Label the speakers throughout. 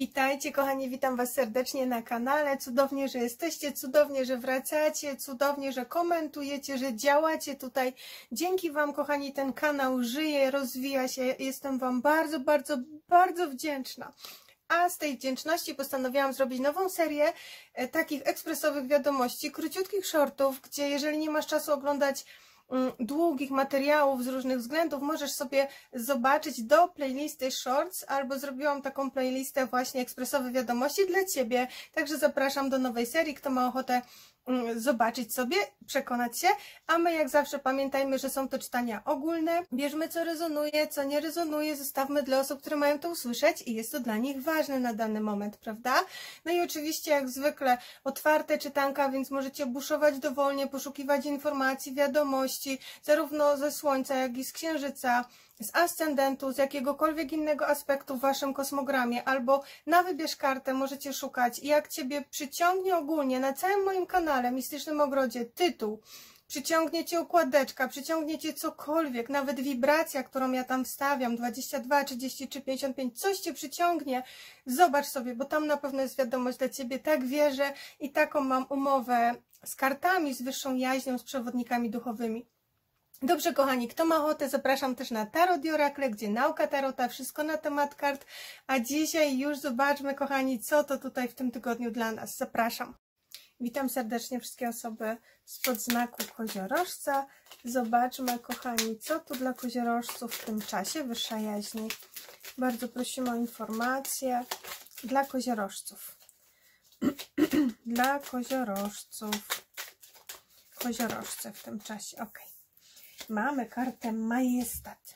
Speaker 1: Witajcie kochani, witam Was serdecznie na kanale. Cudownie, że jesteście, cudownie, że wracacie, cudownie, że komentujecie, że działacie tutaj. Dzięki Wam kochani ten kanał żyje, rozwija się. Jestem Wam bardzo, bardzo, bardzo wdzięczna. A z tej wdzięczności postanowiłam zrobić nową serię takich ekspresowych wiadomości, króciutkich shortów, gdzie jeżeli nie masz czasu oglądać długich materiałów z różnych względów, możesz sobie zobaczyć do playlisty shorts, albo zrobiłam taką playlistę właśnie ekspresowe wiadomości dla Ciebie, także zapraszam do nowej serii, kto ma ochotę zobaczyć sobie, przekonać się, a my jak zawsze pamiętajmy, że są to czytania ogólne, bierzmy co rezonuje, co nie rezonuje, zostawmy dla osób, które mają to usłyszeć i jest to dla nich ważne na dany moment, prawda? No i oczywiście jak zwykle otwarte czytanka, więc możecie buszować dowolnie, poszukiwać informacji, wiadomości, zarówno ze Słońca, jak i z Księżyca, z ascendentu, z jakiegokolwiek innego aspektu w Waszym kosmogramie, albo na wybierz kartę możecie szukać, jak Ciebie przyciągnie ogólnie na całym moim kanale Mistycznym Ogrodzie tytuł, przyciągnie Cię układeczka, przyciągnie Cię cokolwiek, nawet wibracja, którą ja tam wstawiam, 22, 33, 55, coś Cię przyciągnie, zobacz sobie, bo tam na pewno jest wiadomość dla Ciebie, tak wierzę i taką mam umowę z kartami, z wyższą jaźnią, z przewodnikami duchowymi. Dobrze kochani, kto ma ochotę, zapraszam też na Tarot i Orakle, gdzie nauka tarota, wszystko na temat kart, a dzisiaj już zobaczmy kochani, co to tutaj w tym tygodniu dla nas. Zapraszam. Witam serdecznie wszystkie osoby spod znaku koziorożca. Zobaczmy kochani, co tu dla koziorożców w tym czasie, wyższa jaźni. Bardzo prosimy o informacje dla koziorożców. Dla koziorożców. Koziorożce w tym czasie, ok. Mamy kartę Majestat.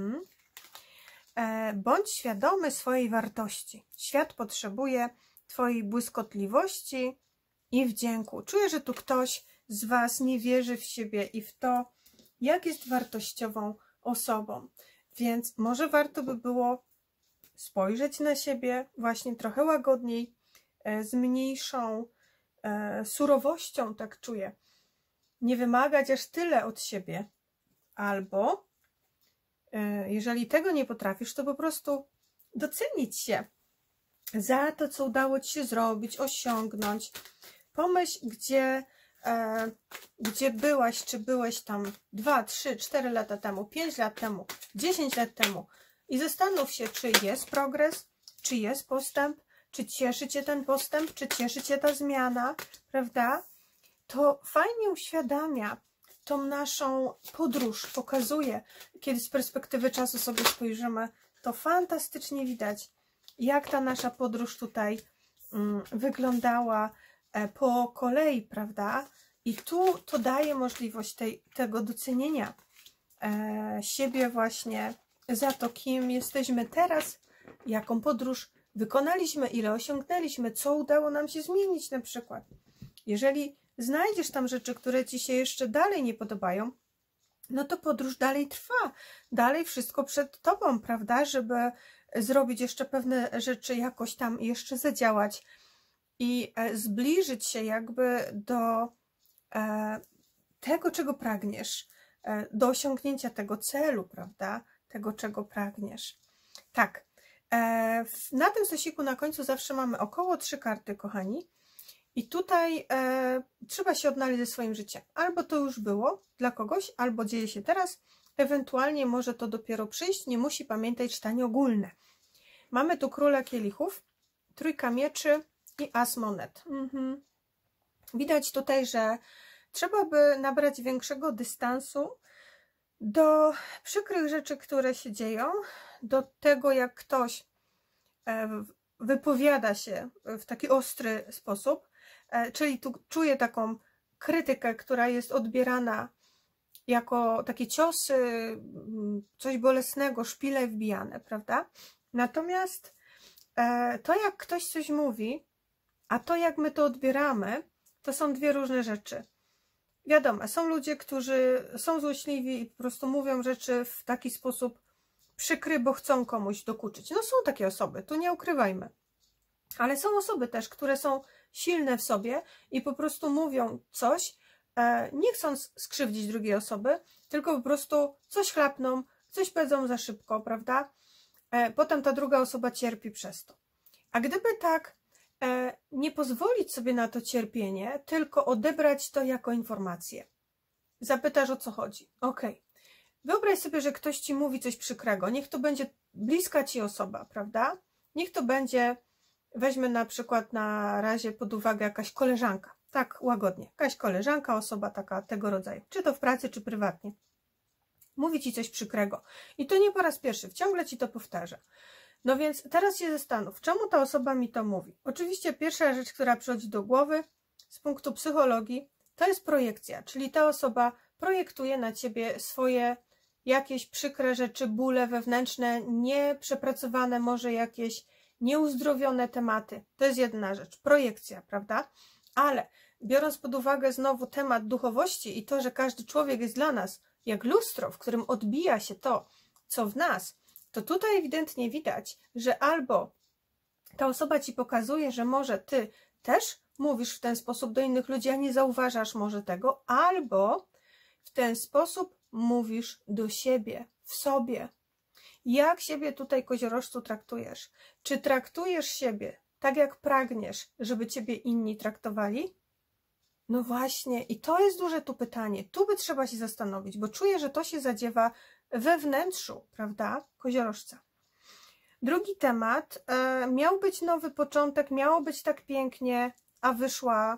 Speaker 1: Bądź świadomy swojej wartości. Świat potrzebuje Twojej błyskotliwości i wdzięku. Czuję, że tu ktoś z Was nie wierzy w siebie i w to, jak jest wartościową osobą. Więc może warto by było spojrzeć na siebie właśnie trochę łagodniej, z mniejszą surowością, tak czuję. Nie wymagać aż tyle od siebie. Albo, jeżeli tego nie potrafisz, to po prostu docenić się za to, co udało Ci się zrobić, osiągnąć. Pomyśl, gdzie byłaś, czy byłeś tam 2, 3, 4 lata temu, 5 lat temu, 10 lat temu i zastanów się, czy jest progres, czy jest postęp, czy cieszy Cię ten postęp, czy cieszy Cię ta zmiana, prawda? To fajnie uświadamia tą naszą podróż, pokazuje, kiedy z perspektywy czasu sobie spojrzymy, to fantastycznie widać, jak ta nasza podróż tutaj wyglądała po kolei, prawda? I tu to daje możliwość tego docenienia siebie właśnie za to, kim jesteśmy teraz, jaką podróż wykonaliśmy, ile osiągnęliśmy, co udało nam się zmienić na przykład. Jeżeli znajdziesz tam rzeczy, które Ci się jeszcze dalej nie podobają, no to podróż dalej trwa, dalej wszystko przed Tobą, prawda, żeby zrobić jeszcze pewne rzeczy, jakoś tam jeszcze zadziałać i zbliżyć się jakby do tego, czego pragniesz, do osiągnięcia tego celu, prawda, tego, czego pragniesz. Tak, na tym stosiku na końcu zawsze mamy około 3 karty, kochani. I tutaj trzeba się odnaleźć ze swoim życiem. Albo to już było dla kogoś, albo dzieje się teraz, ewentualnie może to dopiero przyjść, nie musi, pamiętać, czytanie ogólne. Mamy tu Króla Kielichów, Trójka Mieczy i As Monet. Widać tutaj, że trzeba by nabrać większego dystansu do przykrych rzeczy, które się dzieją, do tego, jak ktoś wypowiada się w taki ostry sposób, czyli tu czuję taką krytykę, która jest odbierana jako takie ciosy, coś bolesnego, szpile wbijane, prawda? Natomiast to, jak ktoś coś mówi, a to, jak my to odbieramy, to są dwie różne rzeczy. Wiadomo, są ludzie, którzy są złośliwi i po prostu mówią rzeczy w taki sposób przykry, bo chcą komuś dokuczyć. No są takie osoby, tu nie ukrywajmy. Ale są osoby też, które są silne w sobie i po prostu mówią coś, nie chcąc skrzywdzić drugiej osoby, tylko po prostu coś chlapną, coś powiedzą za szybko, prawda? Potem ta druga osoba cierpi przez to. A gdyby tak nie pozwolić sobie na to cierpienie, tylko odebrać to jako informację. Zapytasz, o co chodzi. Okej. Wyobraź sobie, że ktoś ci mówi coś przykrego. Niech to będzie bliska ci osoba, prawda? Niech to będzie, weźmy na przykład na razie pod uwagę jakaś koleżanka. Tak łagodnie. Jakaś koleżanka, osoba taka tego rodzaju. Czy to w pracy, czy prywatnie. Mówi ci coś przykrego. I to nie po raz pierwszy. Ciągle ci to powtarza. No więc teraz się zastanów, czemu ta osoba mi to mówi? Oczywiście pierwsza rzecz, która przychodzi do głowy z punktu psychologii, to jest projekcja, czyli ta osoba projektuje na ciebie swoje jakieś przykre rzeczy, bóle wewnętrzne, nieprzepracowane, może jakieś nieuzdrowione tematy. To jest jedna rzecz, projekcja, prawda? Ale biorąc pod uwagę znowu temat duchowości i to, że każdy człowiek jest dla nas jak lustro, w którym odbija się to, co w nas, to tutaj ewidentnie widać, że albo ta osoba ci pokazuje, że może ty też mówisz w ten sposób do innych ludzi, a nie zauważasz może tego, albo w ten sposób mówisz do siebie, w sobie. Jak siebie tutaj, koziorożcu, traktujesz? Czy traktujesz siebie tak, jak pragniesz, żeby ciebie inni traktowali? No właśnie, i to jest duże tu pytanie. Tu by trzeba się zastanowić, bo czuję, że to się zadziewa we wnętrzu, prawda, koziorożca. Drugi temat, miał być nowy początek, miało być tak pięknie, a wyszła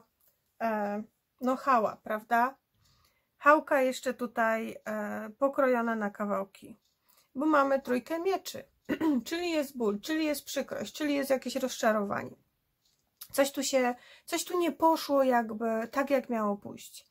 Speaker 1: no chała, prawda? Chałka jeszcze tutaj pokrojona na kawałki, bo mamy trójkę mieczy, czyli jest ból, czyli jest przykrość, czyli jest jakieś rozczarowanie. Coś tu nie poszło jakby tak, jak miało pójść.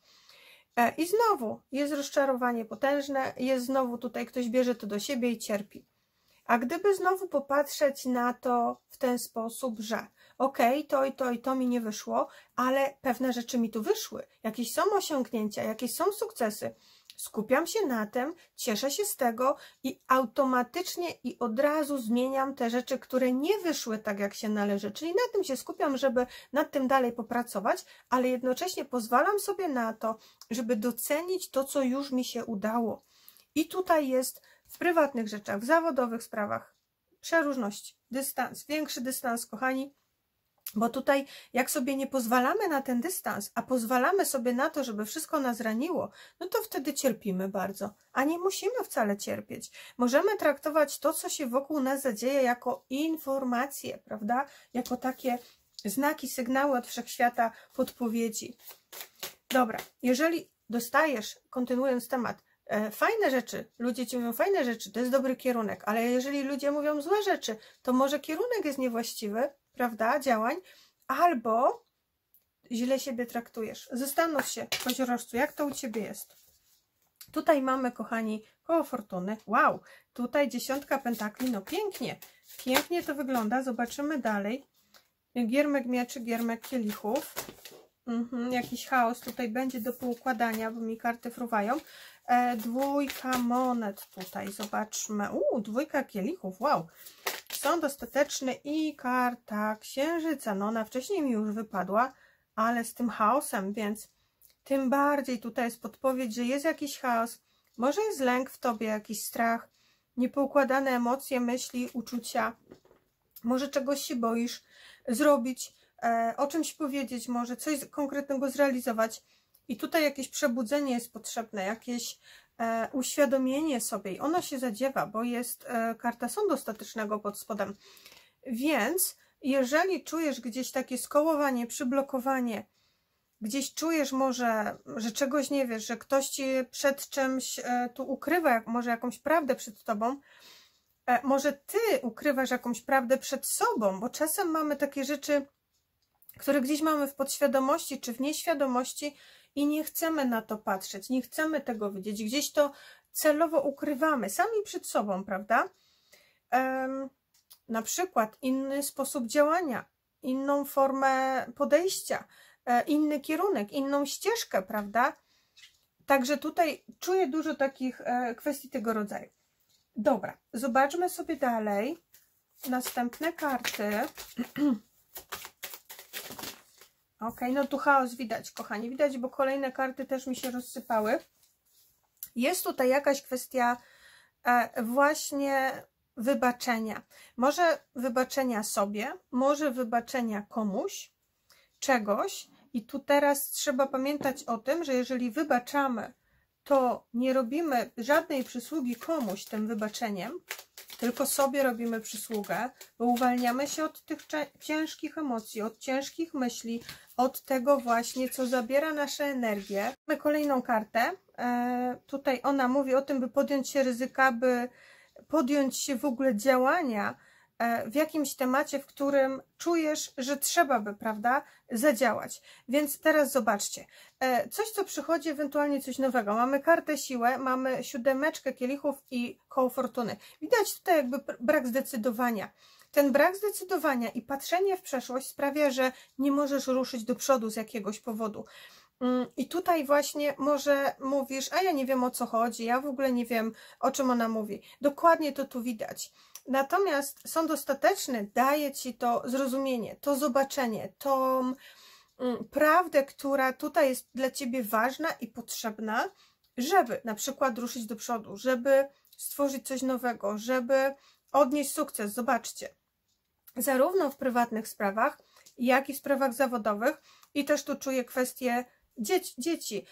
Speaker 1: I znowu jest rozczarowanie potężne, jest znowu tutaj ktoś bierze to do siebie i cierpi. A gdyby znowu popatrzeć na to w ten sposób, że okej, to i to mi nie wyszło, ale pewne rzeczy mi tu wyszły, jakieś są osiągnięcia, jakieś są sukcesy, skupiam się na tym, cieszę się z tego i automatycznie i od razu zmieniam te rzeczy, które nie wyszły tak, jak się należy, czyli na tym się skupiam, żeby nad tym dalej popracować, ale jednocześnie pozwalam sobie na to, żeby docenić to, co już mi się udało. I tutaj jest w prywatnych rzeczach, w zawodowych sprawach przeróżności, dystans, większy dystans, kochani, bo tutaj jak sobie nie pozwalamy na ten dystans, a pozwalamy sobie na to, żeby wszystko nas raniło, no to wtedy cierpimy bardzo, a nie musimy wcale cierpieć. Możemy traktować to, co się wokół nas zadzieje, jako informacje, prawda? Jako takie znaki, sygnały od wszechświata, podpowiedzi. Dobra, jeżeli dostajesz, kontynuując temat, fajne rzeczy, ludzie ci mówią fajne rzeczy, to jest dobry kierunek, ale jeżeli ludzie mówią złe rzeczy, to może kierunek jest niewłaściwy, prawda, działań, albo źle siebie traktujesz. Zastanów się, koziorożcu, jak to u ciebie jest. Tutaj mamy, kochani, koło fortuny. Wow, tutaj 10 pentakli, no pięknie, pięknie to wygląda. Zobaczymy dalej. Giermek mieczy, giermek kielichów. Jakiś chaos tutaj będzie do poukładania, bo mi karty fruwają. Dwójka monet tutaj, zobaczmy. Dwójka kielichów, wow. Sąd ostateczny i karta księżyca. No ona wcześniej mi już wypadła, ale z tym chaosem, więc tym bardziej tutaj jest podpowiedź, że jest jakiś chaos. Może jest lęk w tobie, jakiś strach, niepoukładane emocje, myśli, uczucia. Może czegoś się boisz zrobić, o czymś powiedzieć, może coś konkretnego zrealizować. I tutaj jakieś przebudzenie jest potrzebne, jakieś uświadomienie sobie. I ono się zadziewa, bo jest karta sądu ostatecznego pod spodem. Więc jeżeli czujesz gdzieś takie skołowanie, przyblokowanie, gdzieś czujesz może, że czegoś nie wiesz, że ktoś ci przed czymś tu ukrywa, może jakąś prawdę przed tobą, może ty ukrywasz jakąś prawdę przed sobą, bo czasem mamy takie rzeczy, które gdzieś mamy w podświadomości czy w nieświadomości i nie chcemy na to patrzeć, nie chcemy tego widzieć, gdzieś to celowo ukrywamy, sami przed sobą, prawda? Na przykład inny sposób działania, inną formę podejścia, inny kierunek, inną ścieżkę, prawda? Także tutaj czuję dużo takich kwestii tego rodzaju. Dobra, zobaczmy sobie dalej następne karty. Ok, no tu chaos widać, kochani, widać, bo kolejne karty też mi się rozsypały. Jest tutaj jakaś kwestia właśnie wybaczenia. Może wybaczenia sobie, może wybaczenia komuś, czegoś. I tu teraz trzeba pamiętać o tym, że jeżeli wybaczamy, to nie robimy żadnej przysługi komuś tym wybaczeniem, tylko sobie robimy przysługę, bo uwalniamy się od tych ciężkich emocji, od ciężkich myśli, od tego właśnie, co zabiera nasze energię. Mamy kolejną kartę. Tutaj ona mówi o tym, by podjąć się ryzyka, by podjąć się w ogóle działania w jakimś temacie, w którym czujesz, że trzeba by, prawda, zadziałać. Więc teraz zobaczcie, coś, co przychodzi, ewentualnie coś nowego. Mamy kartę siłę, mamy siódemeczkę kielichów i koło fortuny. Widać tutaj jakby brak zdecydowania. Ten brak zdecydowania i patrzenie w przeszłość sprawia, że nie możesz ruszyć do przodu z jakiegoś powodu. I tutaj właśnie może mówisz, a ja nie wiem, o co chodzi, ja w ogóle nie wiem, o czym ona mówi. Dokładnie to tu widać. Natomiast sąd ostateczny daje Ci to zrozumienie, to zobaczenie, tą prawdę, która tutaj jest dla Ciebie ważna i potrzebna, żeby na przykład ruszyć do przodu, żeby stworzyć coś nowego, żeby odnieść sukces. Zobaczcie, zarówno w prywatnych sprawach, jak i w sprawach zawodowych, i też tu czuję kwestię dzieci,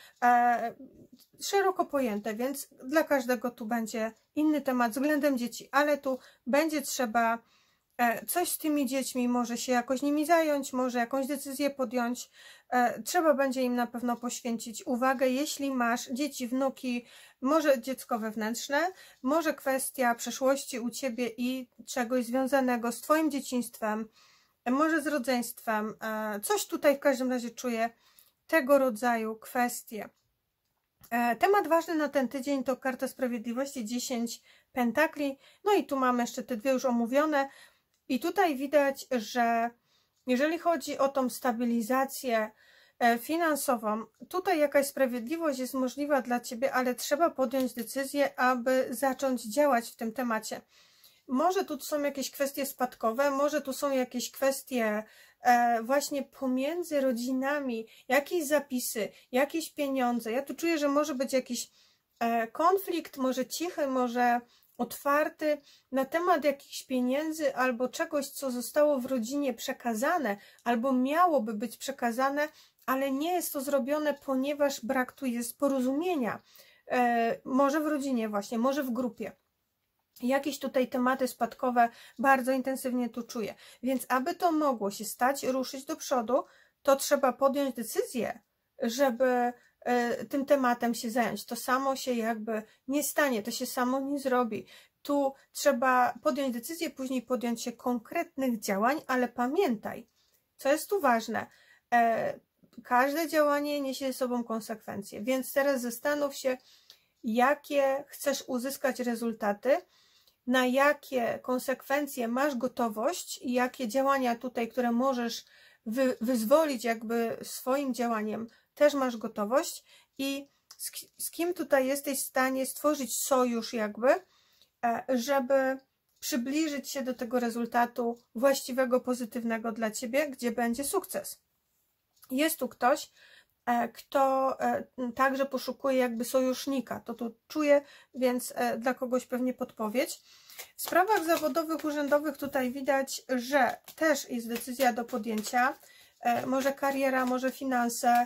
Speaker 1: szeroko pojęte, więc dla każdego tu będzie inny temat względem dzieci, ale tu będzie trzeba coś z tymi dziećmi, może się jakoś nimi zająć, może jakąś decyzję podjąć, trzeba będzie im na pewno poświęcić uwagę, jeśli masz dzieci, wnuki, może dziecko wewnętrzne, może kwestia przeszłości u Ciebie i czegoś związanego z Twoim dzieciństwem, może z rodzeństwem, coś tutaj w każdym razie czuję, tego rodzaju kwestie. Temat ważny na ten tydzień to karta sprawiedliwości, 10 pentakli, no i tu mamy jeszcze te dwie już omówione i tutaj widać, że jeżeli chodzi o tą stabilizację finansową, tutaj jakaś sprawiedliwość jest możliwa dla Ciebie, ale trzeba podjąć decyzję, aby zacząć działać w tym temacie. Może tu są jakieś kwestie spadkowe, może tu są jakieś kwestie właśnie pomiędzy rodzinami, jakieś zapisy, jakieś pieniądze. Ja tu czuję, że może być jakiś konflikt, może cichy, może otwarty, na temat jakichś pieniędzy albo czegoś, co zostało w rodzinie przekazane, albo miałoby być przekazane, ale nie jest to zrobione, ponieważ brak tu jest porozumienia. Może w rodzinie właśnie, może w grupie. Jakieś tutaj tematy spadkowe bardzo intensywnie tu czuję. Więc aby to mogło się stać, ruszyć do przodu, to trzeba podjąć decyzję, żeby tym tematem się zająć. To samo się jakby nie stanie, to się samo nie zrobi. Tu trzeba podjąć decyzję, później podjąć się konkretnych działań, ale pamiętaj, co jest tu ważne, każde działanie niesie ze sobą konsekwencje, więc teraz zastanów się, jakie chcesz uzyskać rezultaty, na jakie konsekwencje masz gotowość i jakie działania tutaj, które możesz wyzwolić jakby swoim działaniem, też masz gotowość i z kim tutaj jesteś w stanie stworzyć sojusz jakby, żeby przybliżyć się do tego rezultatu właściwego, pozytywnego dla Ciebie, gdzie będzie sukces. Jest tu ktoś, kto także poszukuje jakby sojusznika. To tu czuję, więc dla kogoś pewnie podpowiedź. W sprawach zawodowych, urzędowych tutaj widać, że też jest decyzja do podjęcia. Może kariera, może finanse.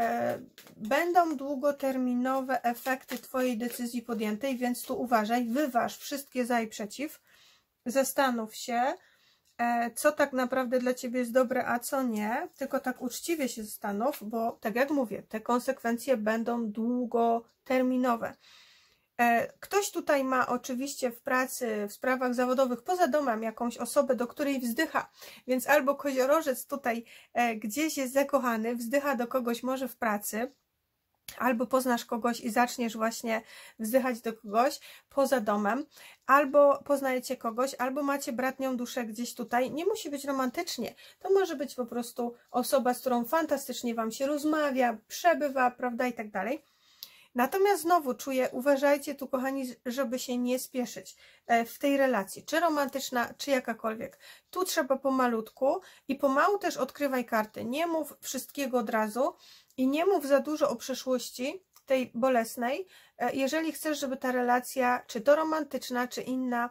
Speaker 1: Będą długoterminowe efekty Twojej decyzji podjętej, więc tu uważaj, wyważ wszystkie za i przeciw. Zastanów się, co tak naprawdę dla Ciebie jest dobre, a co nie, tylko tak uczciwie się zastanów, bo tak jak mówię, te konsekwencje będą długoterminowe. Ktoś tutaj ma oczywiście w pracy, w sprawach zawodowych poza domem jakąś osobę, do której wzdycha, więc albo koziorożec tutaj gdzieś jest zakochany, wzdycha do kogoś może w pracy, albo poznasz kogoś i zaczniesz właśnie wzdychać do kogoś poza domem, albo poznajecie kogoś, albo macie bratnią duszę gdzieś tutaj. Nie musi być romantycznie, to może być po prostu osoba, z którą fantastycznie Wam się rozmawia, przebywa, prawda, i tak dalej. Natomiast znowu czuję, uważajcie tu, kochani, żeby się nie spieszyć w tej relacji, czy romantyczna, czy jakakolwiek. Tu trzeba pomalutku i pomału też odkrywaj karty. Nie mów wszystkiego od razu i nie mów za dużo o przeszłości, tej bolesnej, jeżeli chcesz, żeby ta relacja, czy to romantyczna, czy inna,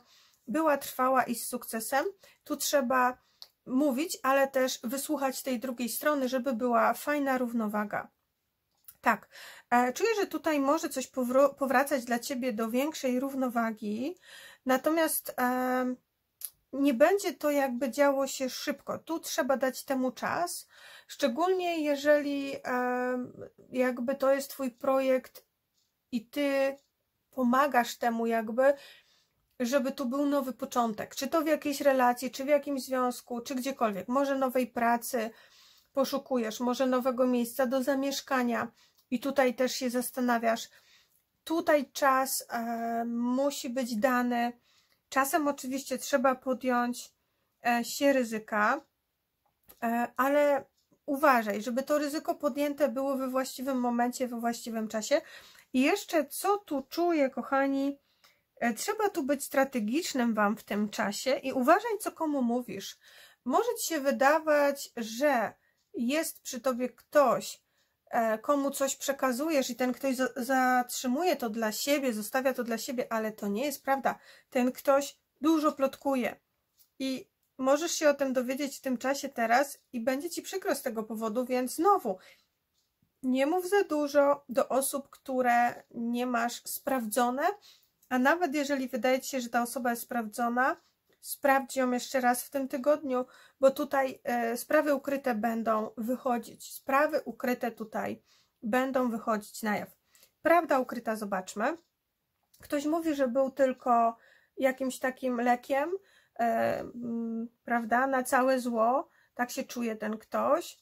Speaker 1: była trwała i z sukcesem. Tu trzeba mówić, ale też wysłuchać tej drugiej strony, żeby była fajna równowaga. Tak, czuję, że tutaj może coś powracać dla Ciebie do większej równowagi, natomiast nie będzie to jakby działo się szybko. Tu trzeba dać temu czas, szczególnie jeżeli jakby to jest Twój projekt i Ty pomagasz temu jakby, żeby tu był nowy początek, czy to w jakiejś relacji, czy w jakimś związku, czy gdziekolwiek, może nowej pracy poszukujesz, może nowego miejsca do zamieszkania i tutaj też się zastanawiasz. Tutaj czas musi być dany. Czasem oczywiście trzeba podjąć się ryzyka, ale uważaj, żeby to ryzyko podjęte było we właściwym momencie, we właściwym czasie. I jeszcze co tu czuję, kochani, trzeba tu być strategicznym Wam w tym czasie i uważaj, co komu mówisz. Może Ci się wydawać, że jest przy Tobie ktoś, komu coś przekazujesz i ten ktoś zatrzymuje to dla siebie, zostawia to dla siebie, ale to nie jest prawda. Ten ktoś dużo plotkuje i możesz się o tym dowiedzieć w tym czasie teraz i będzie Ci przykro z tego powodu, więc znowu nie mów za dużo do osób, które nie masz sprawdzone, a nawet jeżeli wydaje Ci się, że ta osoba jest sprawdzona, sprawdź ją jeszcze raz w tym tygodniu, bo tutaj sprawy ukryte będą wychodzić. Sprawy ukryte tutaj będą wychodzić na jaw. Prawda ukryta, zobaczmy. Ktoś mówi, że był tylko jakimś takim lekiem, prawda, na całe zło. Tak się czuje ten ktoś.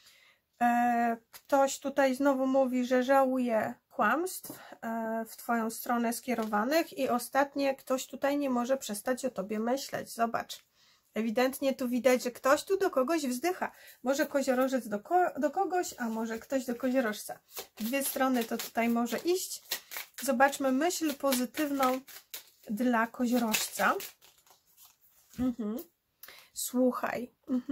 Speaker 1: Ktoś tutaj znowu mówi, że żałuje kłamstw w Twoją stronę skierowanych i ostatnie, ktoś tutaj nie może przestać o Tobie myśleć. Zobacz, ewidentnie tu widać, że ktoś tu do kogoś wzdycha. Może koziorożec do kogoś, a może ktoś do koziorożca. W dwie strony to tutaj może iść. Zobaczmy myśl pozytywną dla koziorożca. Słuchaj.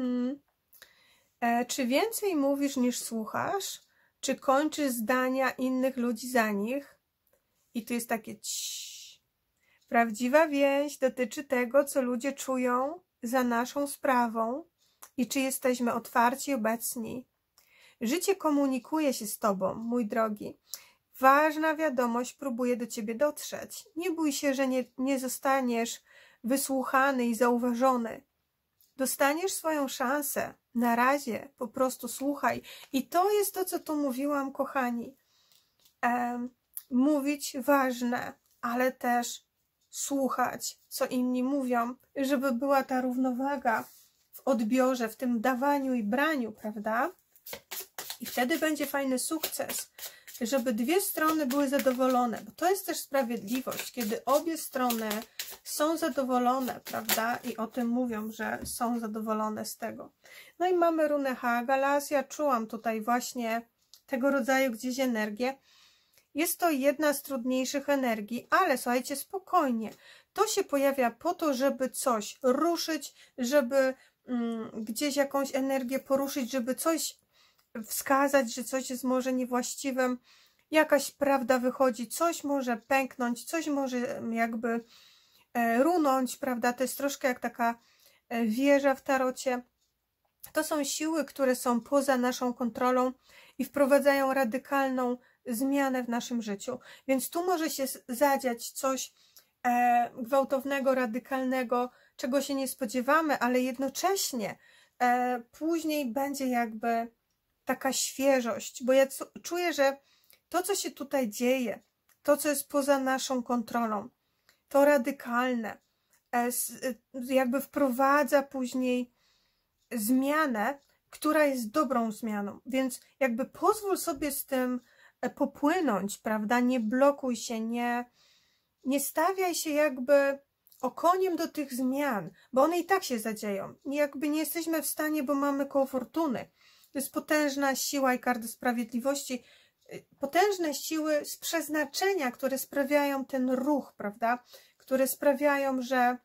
Speaker 1: Czy więcej mówisz niż słuchasz? Czy kończysz zdania innych ludzi za nich? I tu jest takie ciii. Prawdziwa więź dotyczy tego, co ludzie czują za naszą sprawą i czy jesteśmy otwarci i obecni. Życie komunikuje się z Tobą, mój drogi. Ważna wiadomość próbuje do Ciebie dotrzeć. Nie bój się, że nie zostaniesz wysłuchany i zauważony. Dostaniesz swoją szansę. Na razie po prostu słuchaj. I to jest to, co tu mówiłam, kochani. Mówić ważne, ale też słuchać, co inni mówią, żeby była ta równowaga w odbiorze, w tym dawaniu i braniu, prawda? I wtedy będzie fajny sukces, żeby dwie strony były zadowolone, bo to jest też sprawiedliwość, kiedy obie strony są zadowolone, prawda? I o tym mówią, że są zadowolone z tego. No i mamy runę Haagalas. Ja czułam tutaj właśnie tego rodzaju gdzieś energię. Jest to jedna z trudniejszych energii, ale słuchajcie, spokojnie. To się pojawia po to, żeby coś ruszyć, żeby gdzieś jakąś energię poruszyć, żeby coś wskazać, że coś jest może niewłaściwym. Jakaś prawda wychodzi, coś może pęknąć, coś może jakby runąć, prawda? To jest troszkę jak taka wieża w tarocie. To są siły, które są poza naszą kontrolą i wprowadzają radykalną zmianę w naszym życiu. Więc tu może się zadziać coś gwałtownego, radykalnego, czego się nie spodziewamy, ale jednocześnie później będzie jakby taka świeżość, bo ja czuję, że to, co się tutaj dzieje, to, co jest poza naszą kontrolą, to radykalne, jakby wprowadza później zmianę, która jest dobrą zmianą, więc jakby pozwól sobie z tym popłynąć, prawda, nie blokuj się, nie stawiaj się jakby okoniem do tych zmian, bo one i tak się zadzieją, jakby nie jesteśmy w stanie, bo mamy koło fortuny, to jest potężna siła i karta sprawiedliwości, potężne siły z przeznaczenia, które sprawiają ten ruch, prawda, które sprawiają, że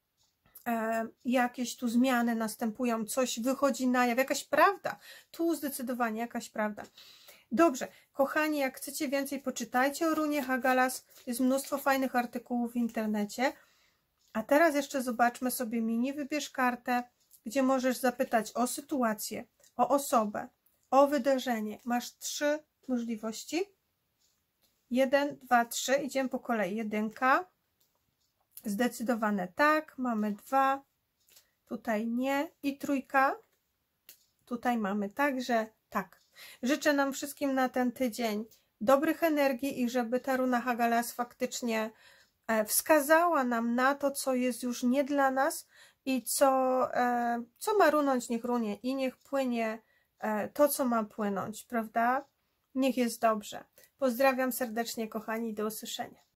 Speaker 1: jakieś tu zmiany następują, coś wychodzi na jaw, jakaś prawda, tu zdecydowanie jakaś prawda. Dobrze, kochani, jak chcecie więcej, poczytajcie o runie Haagalas, jest mnóstwo fajnych artykułów w internecie. A teraz jeszcze zobaczmy sobie mini wybierz kartę, gdzie możesz zapytać o sytuację, o osobę, o wydarzenie. Masz 3 możliwości. 1, 2, 3. Idziemy po kolei. 1. Zdecydowane tak. Mamy 2. Tutaj nie. I 3. Tutaj mamy także tak. Życzę nam wszystkim na ten tydzień dobrych energii i żeby ta runa Hagalaz faktycznie wskazała nam na to, co jest już nie dla nas i co ma runąć, niech runie i niech płynie to, co ma płynąć, prawda? Niech jest dobrze. Pozdrawiam serdecznie, kochani, do usłyszenia.